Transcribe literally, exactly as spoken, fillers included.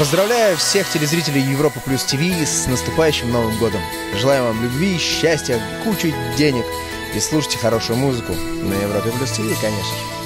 Поздравляю всех телезрителей Европа Плюс ТВ с наступающим Новым годом. Желаю вам любви, счастья, кучу денег и слушайте хорошую музыку на Европе Плюс ТВ, конечно же.